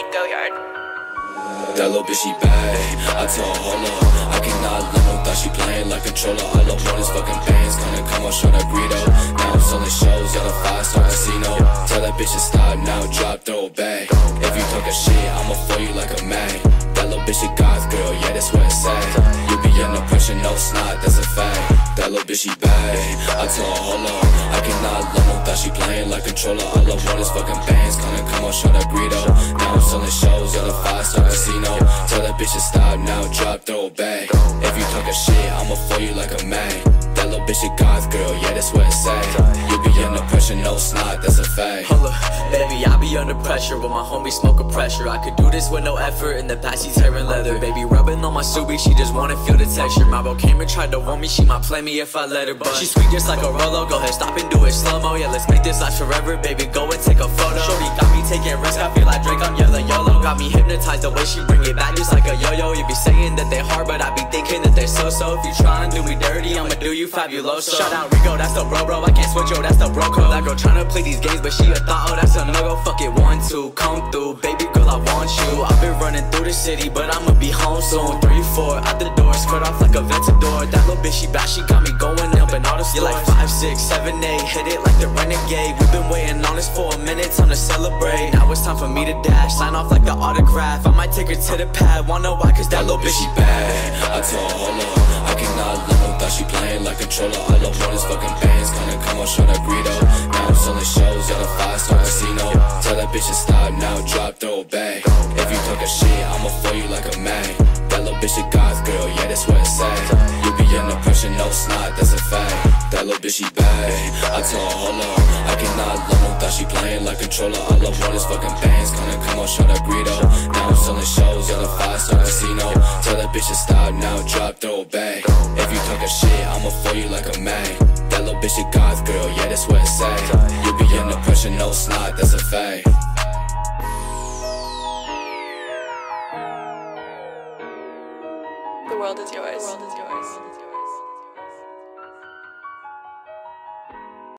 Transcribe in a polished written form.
Go yard. That little bitch, she bad. I told her, hold up, I cannot let no thought she playing like controller. All I want is fucking bands, gonna come on, show that burrito. Now I'm selling shows at a 5-star casino. Tell that bitch to stop now, drop, throw it back. If you talking shit, I'ma throw you like a mag. That little bitch, a goth girl, yeah, that's what it's at. You be under pressure, no snot, that's a fact. That little bitch, she bad. I told her, hold up, I cannot let no thought she playing like controller. All I want is fucking bands, gonna come on, show that burrito. Now I'm selling shows at a 5-star casino. Tell that bitch to stop now, drop, throw it back. If you talking shit, I'ma throw you like a mag. That little bitch a goth girl, yeah, that's what it's at. You be under pressure, no snot, that's a fact. Hold up, baby, I be under pressure with my homie smoking pressure. I could do this with no effort, in the past she's tearing leather. Baby rubbing on my subi, she just wanna feel the texture. My bro came and tried to warn me, she might play me if I let her. But she's sweet just like a Rolo, go ahead, stop and do it slow-mo. Yeah, let's make this last forever, baby, go and take a photo. Shorty got me taking risks, I feel like Drake, I'm yelling YOLO. Got me hypnotized the way she bring it back just like a yo-yo. You be saying that they hard, but I be thinking that they so-so. If you try and do me dirty, I'ma do you fabuloso. Shout out Rico, that's the bro, I can't switch, yo, that's the bro code. That girl tryna play these games, but she a thought, oh, that's a no-go. Fuck it, 1, 2, come through, baby girl, I want you. I've been running through the city, but I'ma be home soon. 3, 4, out the doors, cut off like a Ventador. That little bitch, she bad, she got me going up in all the stores. You're like 5, 6, 7, 8, hit it like the renegade. We've been waiting on this for a minute, time to celebrate. Now it's time for me to dash, sign off like the autograph. I might take her to the pad, wanna why, cause that little bitch, she bad. I told her, hold up, I cannot let no thought she playing like controller. All I want is fucking bands, gonna come on, show that burrito. Now I'm selling shows at a 5-star casino. Tell that bitch to stop now, drop, throw it back. If you talking shit, I'ma throw you like a mag. That little bitch a goth girl, yeah, that's what it's at. You be under pressure, no snot, that's a fact. That little bitch, she bad. I told her, hold up, I cannot let no thought she playing like controller. All I want is fucking bands, gonna come on, show that burrito. Now I'm selling shows at a 5-star casino. Tell that bitch to stop now, drop, throw it back. If you talking shit, I'ma throw you like a mag. That little bitch a goth girl, yeah, that's what it's at. You be under pressure, no snot, that's a fact. The world is yours.